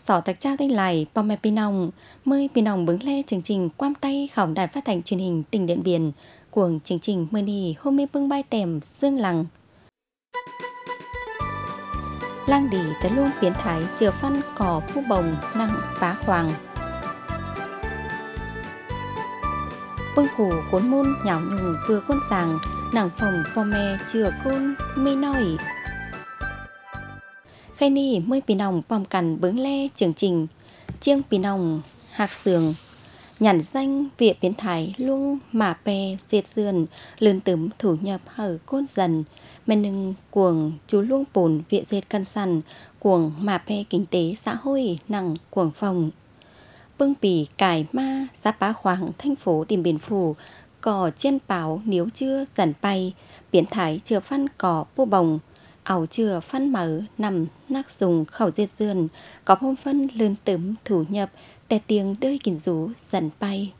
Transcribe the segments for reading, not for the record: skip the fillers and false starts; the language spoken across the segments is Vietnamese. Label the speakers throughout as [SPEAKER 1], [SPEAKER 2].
[SPEAKER 1] Sỏ tạc trao tay lại bò mẹ Pinong, mời Pinong bứng le chương trình quam tay khổng đài phát thanh truyền hình tỉnh Điện Biên, cuồng chương trình mời đi hôm nay bưng bay tèm dương lằng. Lang đi tới luôn biến thái chừa phân cỏ phu bồng nặng phá hoàng. Bưng khủ cuốn môn nhào nhùng vừa quân sàng, nàng phòng phò mè chừa côn mê nói. Khai ni mời Pinong bòm cằn bứng le chương trình chiêng Pinong hạc sườn nhằn danh viện biến thái luôn mà pe diệt dườn lươn tấm thủ nhập hở côn dần men nưng cuồng chú luôn bồn viện diệt cân săn cuồng mà pe kinh tế xã hội nặng cuồng phòng bưng bì cải ma giá bá khoáng thành phố Điện Biên Phủ cò trên báo nếu chưa dần bay biến thái chưa phân cỏ bu bồng ảo chưa phân mở nằm nắc dùng khẩu diệt dườn có hôm phân lươn tấm thủ nhập tè tiếng đơi kín rú dần bay.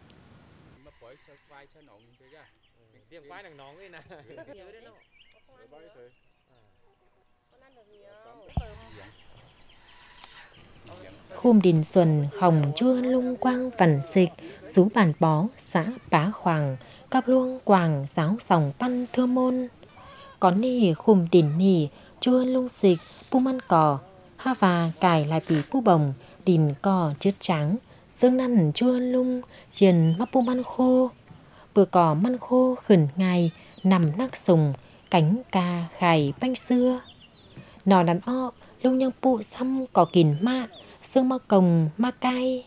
[SPEAKER 2] Khum đình xuân hồng chua lung quang vần dịch rú bàn bó xã bá khoàng cặp luông quàng giáo sòng pan thưa môn có nì khum đình nì chua lung dịch pu măn cò ha và cài lại bì pu bồng đình cò chứt trắng dương năn chua lung chiền mắc pu măn khô bừa cò măn khô khẩn ngày nằm nắc sùng cánh ca khải banh xưa nò đàn o lung nhang pu xăm cò kìn ma xương ma cồng ma cay.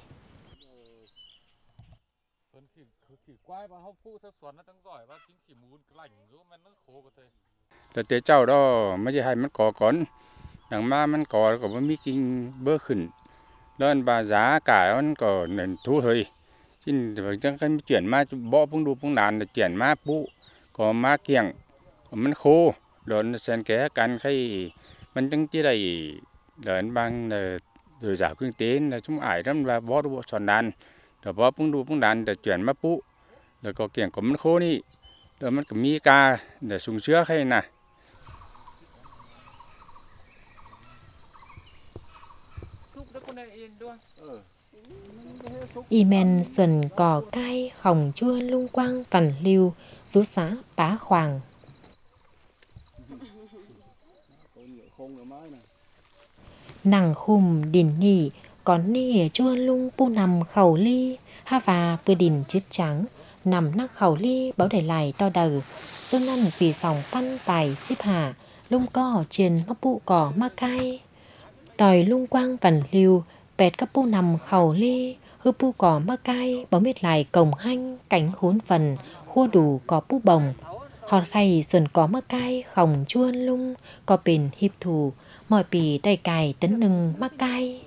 [SPEAKER 3] Là tế cháu đó mấy hai mắt có con đằng ma mắt có mấy kinh bơ khẩn lên bà giá cả nó có nên thu hơi xin chẳng cái chuyển ma bỏ bung đu bung đàn là chuyển ma phụ có ma kiểng mắt khô rồi nó sen ké cắn khay mình chẳng chỉ đầy lên bang là rồi giả kinh tế là chúng ải lắm là bỏ đu sòn đàn rồi bỏ bung đu bung đàn là chuyển ma phụ rồi có kiểng có mắt khô đi rồi mắt có mi ca để sung sữa hay nè.
[SPEAKER 2] Y men xuân cò cay khổng chua lung quang vằn lưu rú xã bá khoàng. Nàng khum đình nỉ còn nỉ chua lung pu nằm khẩu ly ha và vừa đình chít trắng nằm nắc khẩu ly báo để lại to đầu dương năn vì sòng pan tài xếp hạ lung co trên mắc pu cỏ ma cay tòi lung quang vằn lưu bẹt các pu nằm khẩu ly hư pu cỏ ma cay bóng miệt lại cổng hanh cánh hốn phần khua đủ có pu bồng hòn khay xuân có ma cay khổng chuôn lung có bền hiệp thủ mọi bì đầy cài tấn nừng ma cay.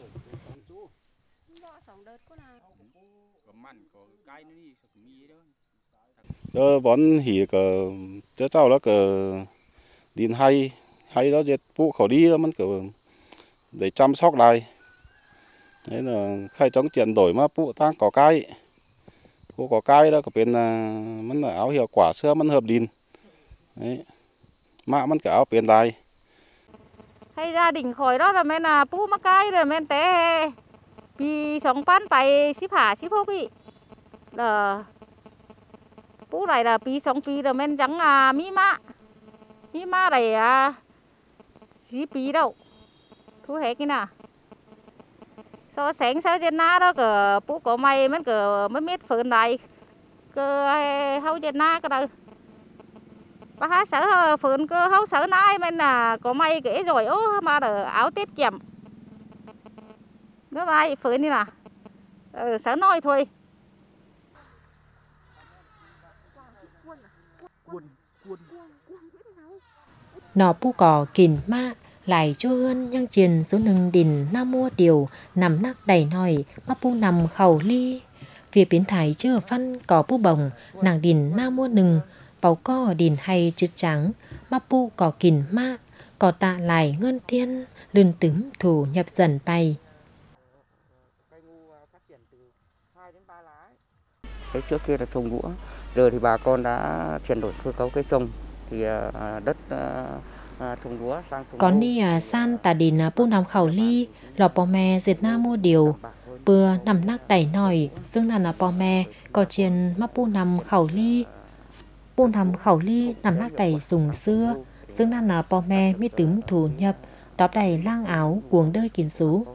[SPEAKER 4] Bón hỉ cờ cho cháu đó cờ điền hay đó dệt pu khẩu đi đóมันcờ để chăm sóc lại đấy là khai chống chuyển đổi mà phụ tăng có cái đó có bênมันáo hiệu quả xưaมันhợp điền đấy màมันcái áo bên đài
[SPEAKER 5] hay gia đình khỏi đó là men là pu mắc cái rồi men té vì sống pan phải ship hạ ship hốc ý là pu này là pi sống pi rồi men trắng mi ma này ship pi đâu thu hết cái nào so sáng sao trên ná đó cờ pu có mày men cờ mới biết phơi này cờ hâu trên ná cái đâu bà hát sở phơi cơ hâu sở nai men là có mày kể rồi ô mà đờ áo tiết kiệm nó mày phơi đi nè sở nói thôi
[SPEAKER 2] Nọ pu cỏ kìn ma lại chua hơn nhang chiền số nâng đình nam mua điều nằm nắc đầy nòi mà pu nằm khẩu ly việc biến thái chưa phân có pu bồng nàng đình nam mua nừng báu co đình hay chữ trắng mà pu cỏ kìn ma cỏ tạ lại ngân tiên lươn tấm thủ nhập dần bay.
[SPEAKER 6] Trước kia là trồng gũa, giờ thì bà con đã chuyển đổi cơ cấu cây trồng thì đất trồng lúa sang trồng
[SPEAKER 2] Có
[SPEAKER 6] ngô.
[SPEAKER 2] ni san tà đình pu nằm khẩu ly lò bò me diệt na mua điều bừa nằm nắc đẩy nổi xương nà bò me có chiên mà pu nằm khẩu ly pu nằm khẩu ly nằm nắc đẩy dùng xưa xương nà bò me mi tứng thủ nhập tóm đầy lang áo cuồng đơi kín sú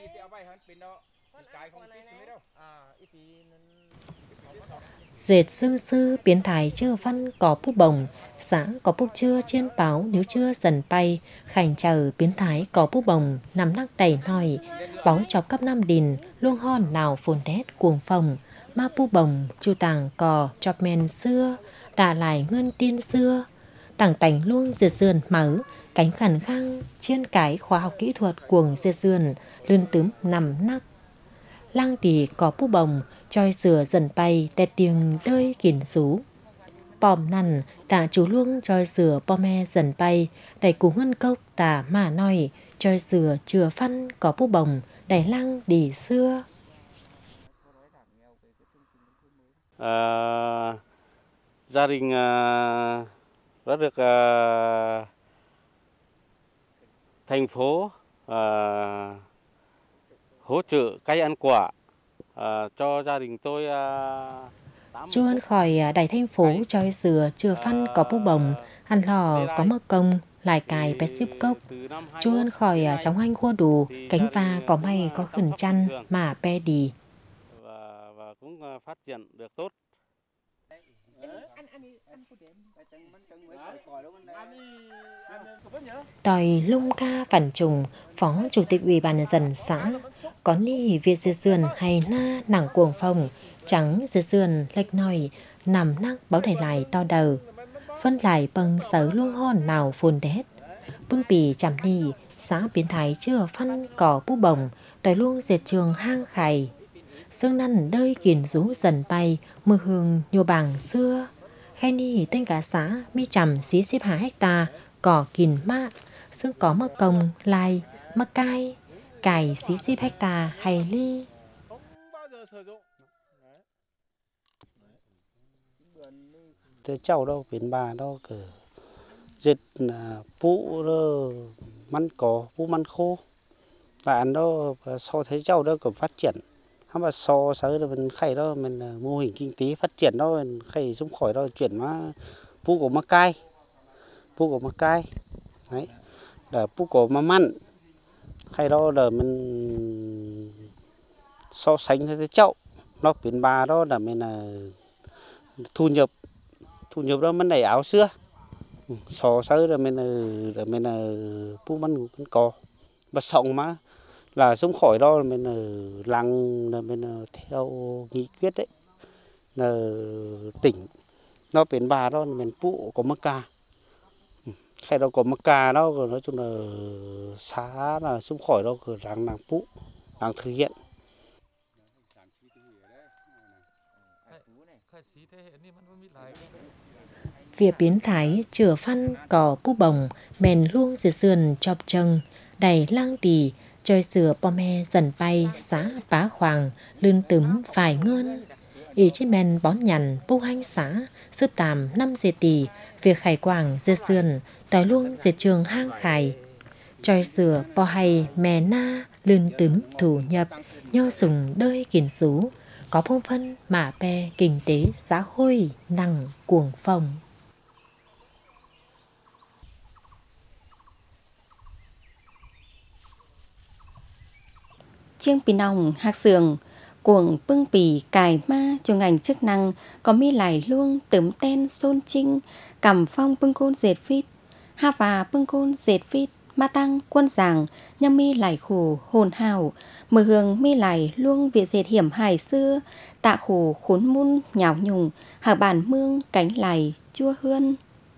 [SPEAKER 2] dệt sư sư biến thái chưa văn có bút bồng xã có bút chưa trên báo nếu chưa dần bay khảnh chờ biến thái có bút bồng nằm nắc đầy nòi bóng chọc cấp năm đình luông hòn nào phồn đét cuồng phòng ma pu bồng chu tàng cò chọc men xưa đã lại ngân tiên xưa tảng tành luôn diệt dườn mở cánh khẩn khang trên cái khoa học kỹ thuật cuồng diệt dườn lươn tướm nằm nắc lang tì có pu bồng choi sửa dần bay tè tiếng đơi kín sú pòm nằn tạ chú luông choi sửa pò me dần bay đẩy cú ngân cốc tả mà nói choi sửa chừa phân có pu bồng đẩy lang đi xưa.
[SPEAKER 7] Gia đình đã được thành phố hỗ trợ cây ăn quả cho gia đình tôi.
[SPEAKER 2] Chuôn khỏi đẩy thành phố choi sửa chừa phân có pu bồng ăn lò có mơ công lại cài bé xếp cốc chuôn khỏi trong anh khua đủ cánh va có may có khẩn chăn mà pe đi
[SPEAKER 7] và cũng phát triển được tốt.
[SPEAKER 2] Tòi lung ca phản trùng phó chủ tịch ủy ban nhân dân xã có ni việt diệt dườn hay na nặng cuồng phòng trắng diệt dườn lệch nòi nằm nắc báo đẩy lại to đầu phân lại bằng sở luông hòn nào phồn đét bưng bì chạm ni xã biến thái chưa phân cỏ pu bồng tòi luông diệt trường hang khải xương năn đơi kín rú dần bay mưa hương nhô bảng xưa khe ni tên cả xã mi chầm xí xếp 2 hecta cỏ kín mạ xương có mơ công lai mơ cai cải xí xếp hecta hay ly.
[SPEAKER 8] Thế cháu đâu biển bà đâu cờ dịch phụ đó măn có phụ măn khô và ăn đó so thấy cháu đó còn phát triển hắn mà so sánh rồi mình khay đó mình mô hình kinh tế phát triển đó mình khay xuống khỏi đó chuyển mà phụ của mắc cay đấy là phụ của mà mặn khay đó là mình so sánh thấy cháu nó biển bà đó là mình thu nhập đó mình đẩy áo xưa so sánh rồi mình phụ măn cò và sống mà là sống khỏi đó mình làng là mình theo nghị quyết đấy là tỉnh nó biển bà đó mình phụ có mắc ca khai đó có mắc ca đó nói chung là xã là sống khỏi đó cứ làng phụ làng thực hiện.
[SPEAKER 2] Việc biến thái chừa phân cỏ pu bồng mèn luông diệt dườn chọc chân đầy lang tì chơi sửa bò me dần bay xã bá khoàng lươn tửm phải ngơn ý chí men bón nhằn pu hanh xã sướp tàm 5 dê tì việc khải quảng diệt dườn tòi luông diệt trường hang khải chơi sửa bò hay mè na lươn tửm thủ nhập nho sùng đơi kín sú có phong phân mả pe kinh tế xã hội năng cuồng phòng.
[SPEAKER 1] Chiêng pì nòng hạc sườn cuồng bưng bì cài ma cho ngành chức năng có mi lại luông tấm ten xôn trinh cầm phong bưng côn dệt phít ha và bưng côn dệt phít ma tăng quân giảng nhâm mi lại khổ hồn hào mờ hương mi lại luông việc dệt hiểm hài xưa tạ khổ khốn mun nhào nhùng hạc bản mương cánh lại chua hươn.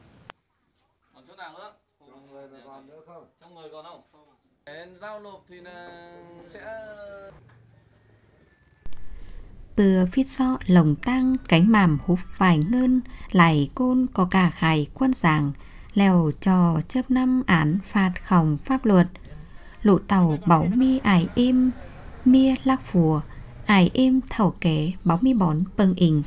[SPEAKER 1] Bừa phít so lồng tăng cánh màm húp vài ngơn lại côn có cả khải quân giảng lèo trò chấp năm án phạt khổng pháp luật lộ tàu bảo mi ải êm mia lắc phùa ải êm thảo kế báo mi bón bâng ình.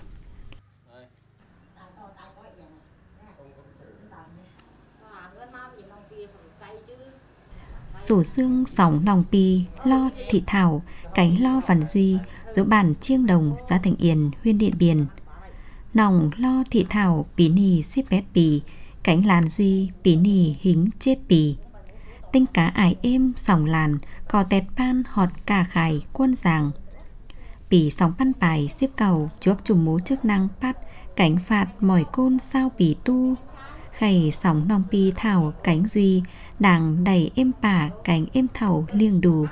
[SPEAKER 1] sổ xương sóng nòng pi lo thị thảo cánh lo văn duy dỗ bản chiêng đồng xã Thành Yên huyện Điện Biên. Nòng lo thị thảo bí nì xếp bét bì cánh làn duy bí nì hính chết bì. Tinh cá ải êm sòng làn có tẹt ban họt cà khải quân giàng. Bì sóng pan bài xếp cầu chuốc trùng mố chức năng bắt cánh phạt mỏi côn sao bì tu. Khẩy sóng nòng pi thảo cánh duy đàng đầy êm pả cánh êm thầu liêng đù.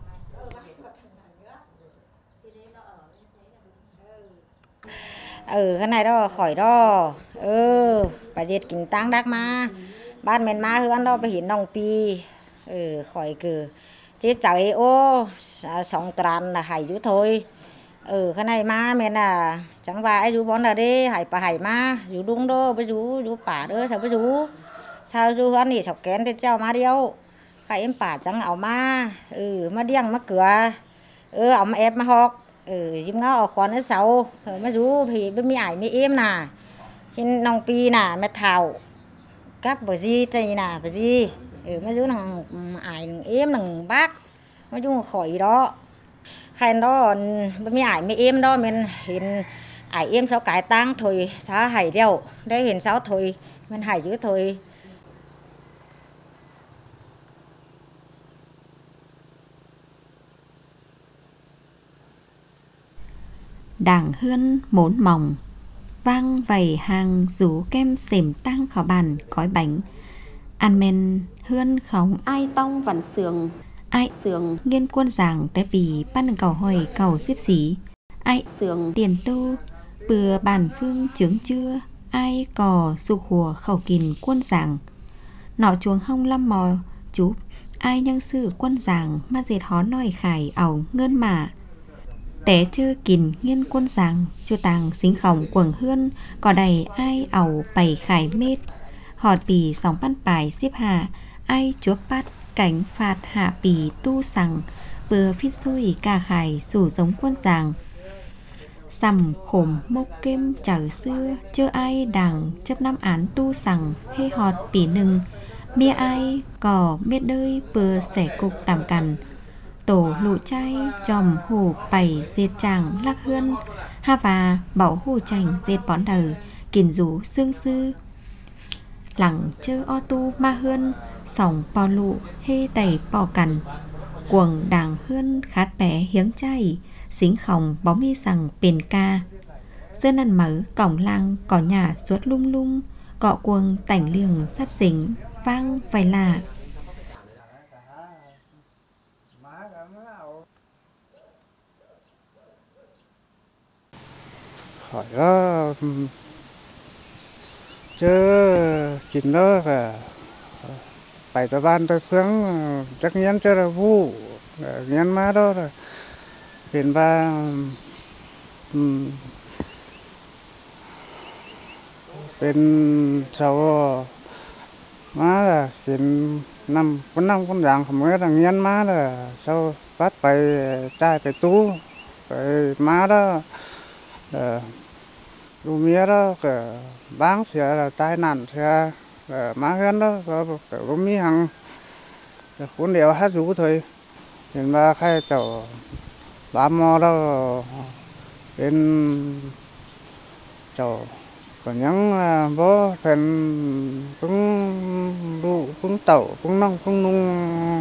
[SPEAKER 9] Cái này đó khỏi đó. Bà diệt kính tăng đắc mà. Ban mình mà hơn đó bà hiến nòng pi. Khỏi cử. Chết cháy sống tràn là hải dữ thôi. Cái này mà mình là chẳng phải dụ bón là đi hải bà hải mà dụ đúng đó bà dụ bà đó sao bà dụ sao dụ hơn thì sọc kén thì cháu mà điêu khai em bà chẳng ảo mà mà điăng mà cửa ổng ép mà học dìm ngó ở khoản ở sau mà dụ thì bên mi ải mi em nè trên nòng pi nè mẹ thảo các bà gì thì nè bà gì mà dụ nằng ải em nằng bác nói chung là khỏi đó khai đó mi ải mi em đó mình hiện ải em sao cái tăng thôi sao hải đeo đây hiện sao thôi mình hải dữ thôi.
[SPEAKER 1] Đảng hươn mốn mỏng vang vầy hàng rú kem xềm tăng khó bàn cói bánh ăn men hươn khóng ai tông vặn sườn ai sườn nghiên quân giảng té bì ban cầu hỏi cầu xếp xí ai sườn tiền tu bừa bàn phương chướng chưa ai cò sục hùa khẩu kìn quân giảng nọ chuồng hông lâm mò chú ai nhân sự quân giảng mà dệt hó nòi khải ảo ngơn mà té chơ kìn nghiên quân giảng chưa tàng xính khổng quầng hươn có đầy ai ảo bày khải mết họt bì sóng pan bài xếp hạ ai chúa bắt cảnh phạt hạ bì tu sằng bừa phít xui cà khải sủ giống quân giảng sầm khổm mốc kem chở xưa chưa ai đảng chấp năm án tu sằng hê họt bì nừng mía ai cò mết đơi bừa xẻ cục tạm cằn tổ lụ trai chòm hủ bảy dệt tràng lắc hươn ha và bảo hủ chành dệt bón đời kìn rú xương sư lẳng chơ o tu ma hươn sòng bò lụ hê đầy bò cằn cuồng đảng hươn khát bé hiếng chay xính khòng bó mi rằng bền ca dân ăn mở cổng làng cỏ nhà suốt lung lung cọ cuồng tảnh liềng sắt xính vang vài lạ.
[SPEAKER 8] Khỏi đó chứ kín đó là phải cho ban tới phương chắc nhắn cho là vu nhắn má đó rồi hiện ba bên sau má là hiện năm con dạng không biết rằng nhắn má là sau bắt phải trai phải tú phải má đó lu mía đó cái bán sẽ là tai nạn sẽ má hơn đó cái lu mía hàng cuốn đèo hát rú thôi hiện ba khai tàu ba mò đó bên tàu còn những bố phần cũng đủ cũng tàu cũng nông cũng nung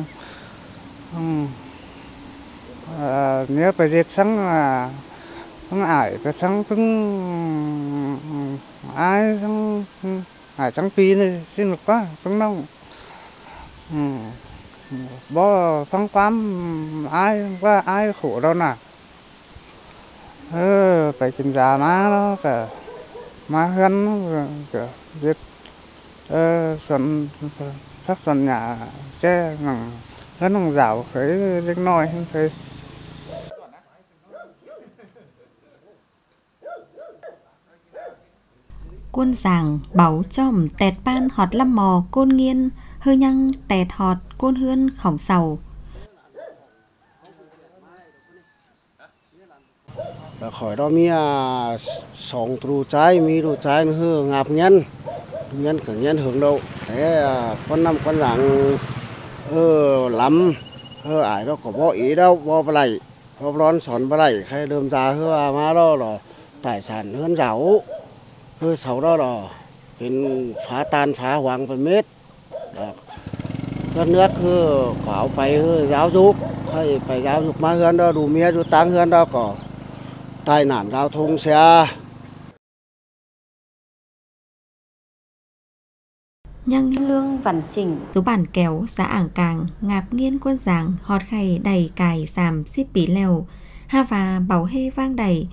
[SPEAKER 8] nếu phải dệt sáng là không ải cái sáng cũng ai sáng ải sáng pi này xin được quá cũng nông bố phăng phám ai qua ai khổ đâu nè phải kiểm tra má nó cả má gắn cả dệt xuân phát xuân nhà che nằng gắn nằng rào khởi lên nồi không thấy.
[SPEAKER 1] Quân giảng bảo chòm tẹt ban họt lâm mò côn nghiên hơ nhăng tẹt họt côn hươn khổng sầu
[SPEAKER 8] khỏi đó mi sòng trụ trái mi trụ trái hư ngạp nhân cả nhân hưởng độ thế con năm con giảng
[SPEAKER 10] lắm ải đó có bỏ ý đâu bỏ lại bỏ lon sòn bỏ lại khai đơm ra má đó là tài sản hơn giàu sau đó làเป็นphá tan phá hoang phải mết đất nước có phải giáo dục phải giáo dục má hơn đó đủ mía đủ tăng hơn đó có tai nạn giao thông xe.
[SPEAKER 1] Nhân lương văn chỉnh số bản kéo xã Ảng Càng ngạp nghiên quân giảng họt khay đầy cài sàm xíp bí lèo ha và bảo hê vang đầy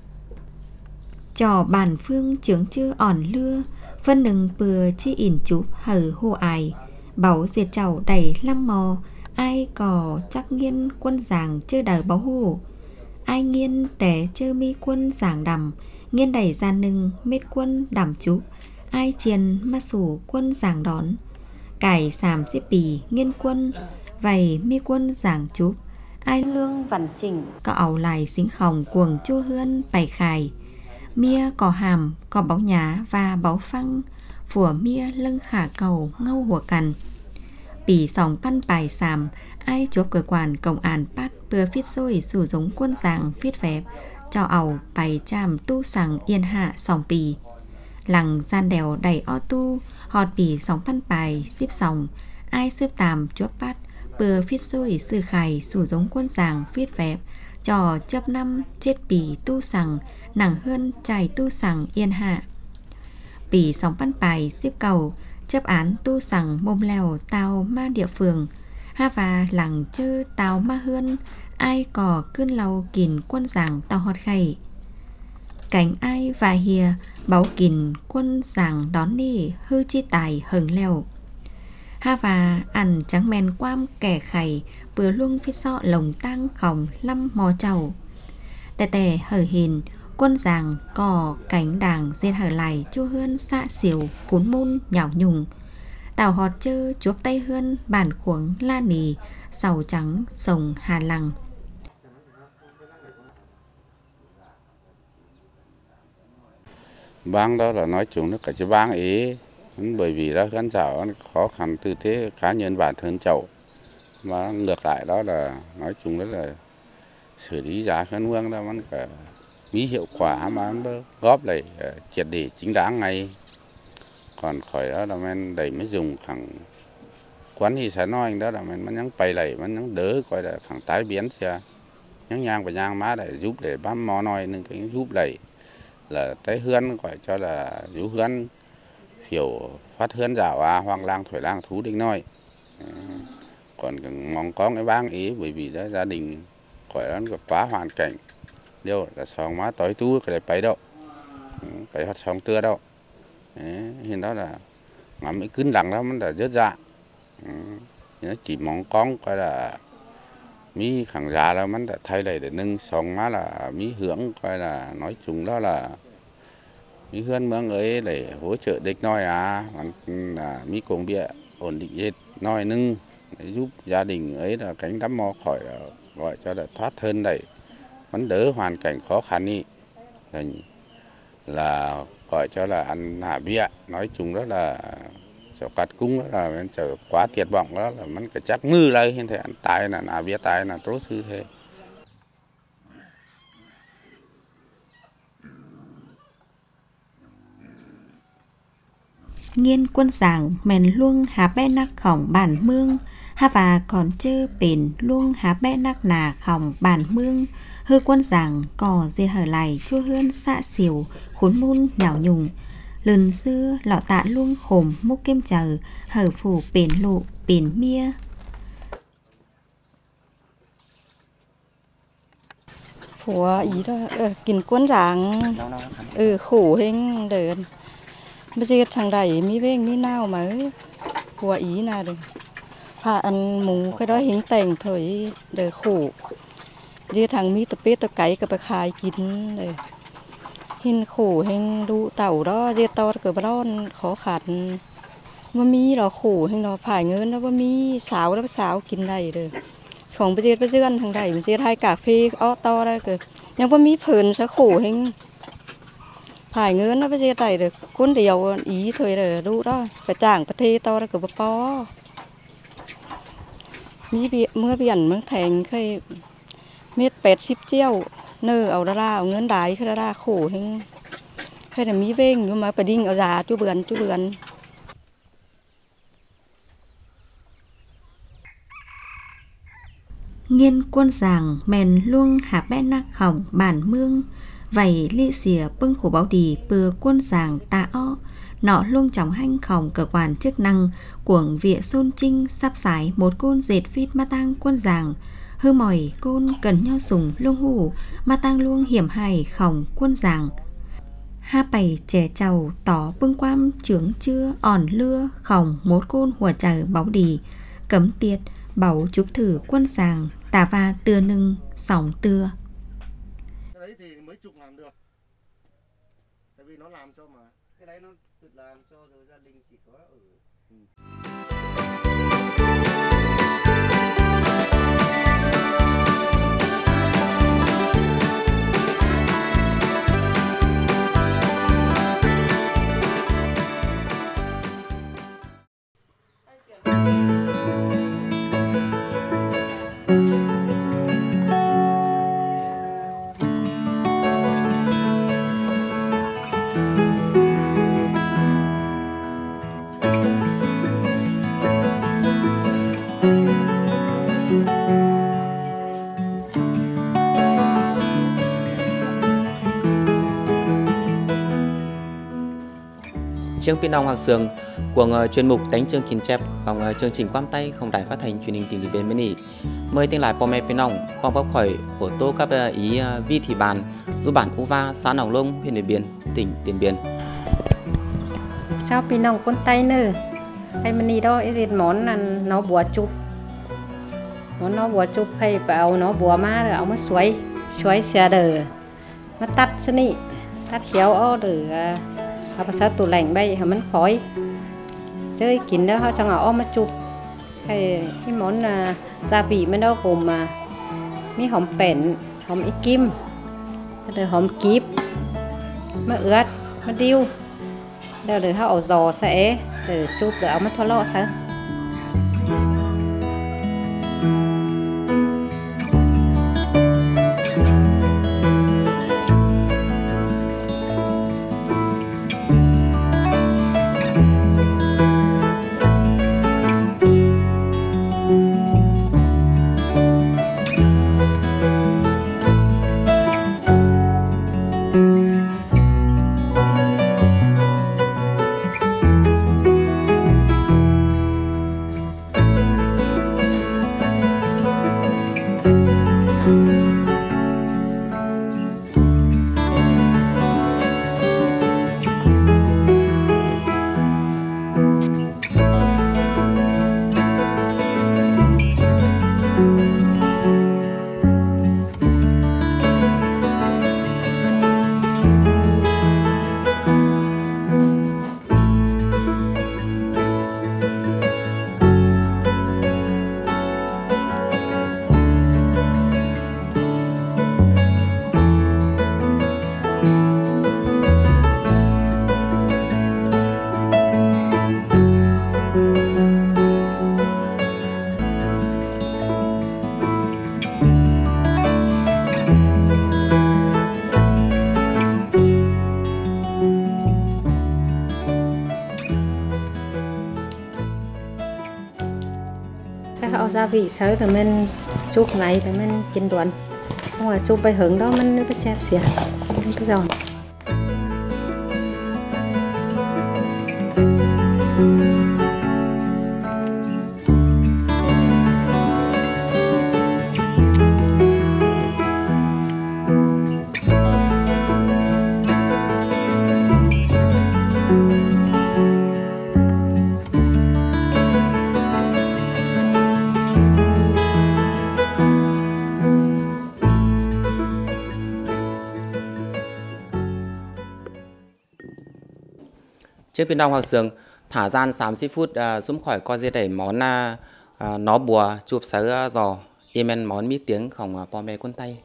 [SPEAKER 1] trò bản phương trưởng chư ỏn lưa phân nừng bừa chi ỉn chúp hở hô ải bảo diệt chảo đầy lăm mò ai có chắc nghiên quân giảng chưa đời báo hù ai nghiên té chơ mi quân giảng đầm nghiên đẩy ra nừng mết quân đầm chúp ai chiền ma sủ quân giảng đón cải sàm xếp bì nghiên quân vầy mi quân giảng chúp ai lương văn chỉnh có ẩu lại xính khòng cuồng chua hươn bày khải mía có hàm có bóng nhá và báu phăng phủa mía lưng khả cầu ngâu hùa cằn bỉ sòng pan bài sàm ai chốt cơ quan công an bắt bừa viết xôi sử giống quân giảng viết phép cho ẩu bày chàm tu sằng yên hạ sòng bì lằng gian đèo đầy o tu họt bỉ sòng pan bài xếp sòng ai xếp tàm chốt bắt bừa viết xôi sử khải sử giống quân giảng viết phép cho chấp năm chết bỉ tu sằng nặng hơn chài tu sằng yên hạ bỉ sòng pan bài xếp cầu chấp án tu sằng mồm lèo tàu ma địa phường ha và lằng chơ tàu ma hơn ai có cơn lau kìn quân giảng tàu họt khay cảnh ai và hìa báo kìn quân giảng đón nỉ hư chi tài hừng lèo ha và ăn trắng men quam kẻ khay bừa luôn phía sọ lồng tăng khòng lâm mò chầu tè tè hở hình quân giảng cò cánh đàng diên hở lại chua hươn xạ xỉu cún môn nhào nhùng tàu họt chơ chuốc tay hươn bản khuống la nì sầu trắng sồng hà lằng.
[SPEAKER 4] Bang đó là nói chung nó cả cái bang ấy bởi vì đó khán giả khó khăn tư thế cá nhân bản thân chậu mà ngược lại đó là nói chung đó là xử lý giá khán hương đóมันcả mỹ hiệu quả mà nó góp lại triệt để chính đáng ngay còn khỏi đó là mình đẩy mới dùng thằng quán thì sẽ nói đó là mình nhắn bày lại mình nhắn đỡ coi là thằng tái biến xe nhắn nhang và nhang má để giúp để bám mò nói nên cái giúp lại là tới hươn gọi cho là giúp hươn phiểu phát hươn dạo hoang lang thổi lang thú đinh nói còn mong có cái bang ý bởi vì đó gia đình gọi nó quá hoàn cảnh đâu là sòng má tối tú cái này phải đâu phải hoạt sòng tưa đâu hiện đó là ngắm cái cứng lặng đóมันlà rất dạ nó chỉ mong con coi là mỹ khẳng giả làมันlà thay lại để nâng sòng má là mỹ hưởng coi là nói chung đó là mỹ hươn mương ấy để hỗ trợ địch nói là mỹ cùng bịa ổn định hết nói nâng để giúp gia đình ấy là cánh đắm mò khỏi gọi cho là thoát hơn đấy vẫn đỡ hoàn cảnh khó khăn đi là gọi cho là ăn hạ bia nói chung đó là cho cắt cung đó là mình chờ quá tuyệt vọng đó là mình phải chắc mư lại hiện tại tài là hạ bia tài là tốt như thế.
[SPEAKER 1] Nghiên quân giảng mèn luông há bé nắc khổng bản mương ha và còn chơ bền luông há bé nắc nà khổng bản mương hư quân giảng cò dê hở lại chua hươn xạ xỉu khốn môn nhào nhùng lần xưa lọ tạ luông khổm múc kem chờ hở phủ bền lụ bền mía
[SPEAKER 11] phùa ý đó kín quân giảng khổ hình đời bây giờ thằng đầy mi về mi nào mà phùa ý nào được phà ăn mù cái đó hình thành thời đời khổ giờ thằng mi tập bếp tập cái cái bạc khai kín đời hình khổ hình đu tàu đó giờ to cái đó khó khăn mà mi là khổ hình nó phải ngớn nó mi xáo đó xáo kín này rồi còn bây giờ ăn thằng đầy bây giờ hai cà phê to ra cái nhưng mà mi phơn sẽ khổ hình phải ngứa nó bây giờ tay được cuốn điều ý thôi rồi đủ đó phải chẳng phải thi to ra cửa bò mưa biển mương thành khai miết 80 triệu nơ ở ra ở ngân đái khai ra khổ hình khai là mí veng nhưng mà phải đi ở già chú bươn
[SPEAKER 1] Nghiên quân giàng mèn luông hạ bẽ nạc khổng bản mương vầy ly xìa bưng khổ báo đì bừa quân giàng ta o nọ luông chóng hanh khổng cơ quan chức năng cuồng vịa xôn trinh sắp sải một côn dệt phít ma tang quân giàng hư mỏi côn cần nho sùng luông hủ ma tang luông hiểm hài khổng quân giàng ha bày trẻ trầu tỏ bưng quam trưởng chưa ỏn lưa khổng một côn hùa chờ báo đì cấm tiệt bảo chúc thử quân giàng tà va tưa nưng sòng tưa.
[SPEAKER 10] Cái đấy thì mấy chục làm được. Tại vì nó làm cho mà. Cái đấy nó tự làm cho rồi gia đình chỉ có ở.
[SPEAKER 6] Chương Pin Nong Hoàng Sường của chuyên mục đánh chương kín chépของchương trình Quam Tay không đài phát thanh truyền hình tỉnh Điện Biên Mini. Mời tiếng lại Pom Pin Nong phong bóc khỏi phổ tô các ý vi thị bàn giúp bản Uva xã Nòng Lông huyện Điện Biên tỉnh Điện Biên.
[SPEAKER 12] Sao Pin Nong con tay nữa hay Mini đó cái món là nó bùa chụp món nó bùa chụp hay bảo nó bùa má rồi ông mới xoáy xe đờ nó tắt xin đi tắt khéo ở đượcภาษาตุแหล่งใบให้มันฝอยเจอกินแล้วเขาจะเอามาจุบให้ที่มอนซาบีมันเอากลมมามีหอมเป็นหอมอีกิมเดี๋ยวหอมกีบมะเอือดมะดิวเดี๋ยวเขาเอาจอใส่เดี๋ยวจุบเดี๋ยวเอามาทอดเลาะซะเอาgia vị sới rồi mình chụp này rồi mình chín đoạn không là chụpไปhưởng đó mình cứ chép xỉa mình cứ giòn
[SPEAKER 6] Trước Pin Nong Hoàng Sường thả gian 30 phút giúp khỏi co dê đẩy món nó bùa chụp sớ giò em món mít tiếngของพ่อแม่คนไทย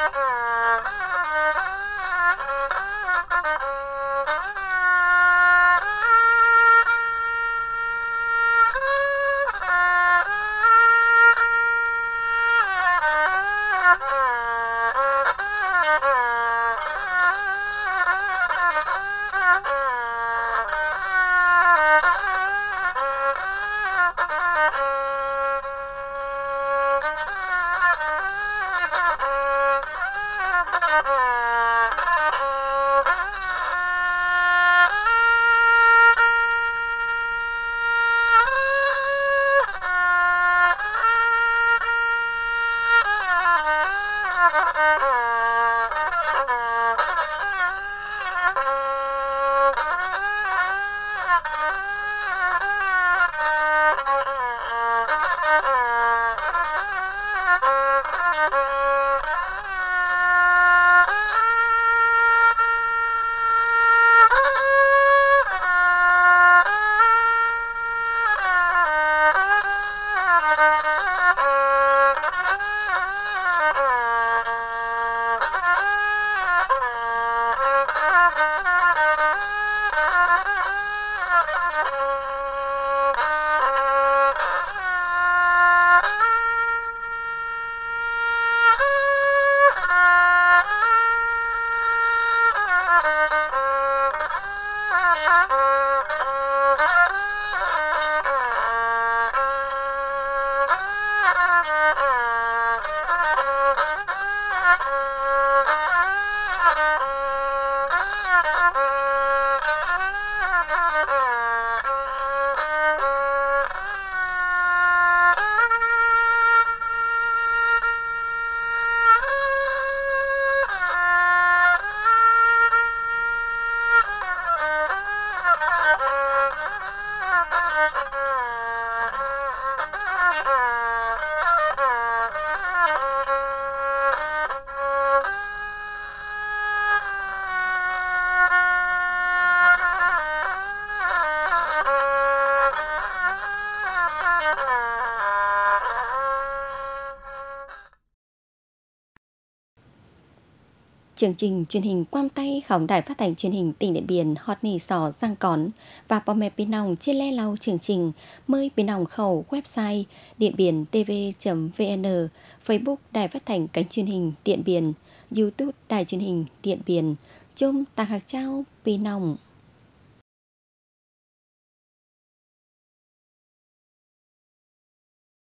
[SPEAKER 1] Chương trình truyền hình quang tay khổng đài phát thanh truyền hình tỉnh Điện Biên hot nì sò giang cón và bò mẹ bên nòng trên le lau chương trình mời bên nòng khẩu website điện biển tv.vn, Facebook đài phát thanh kênh truyền hình Điện Biên, YouTube đài truyền hình Điện Biên, chung tạc hạc trao bên nòng.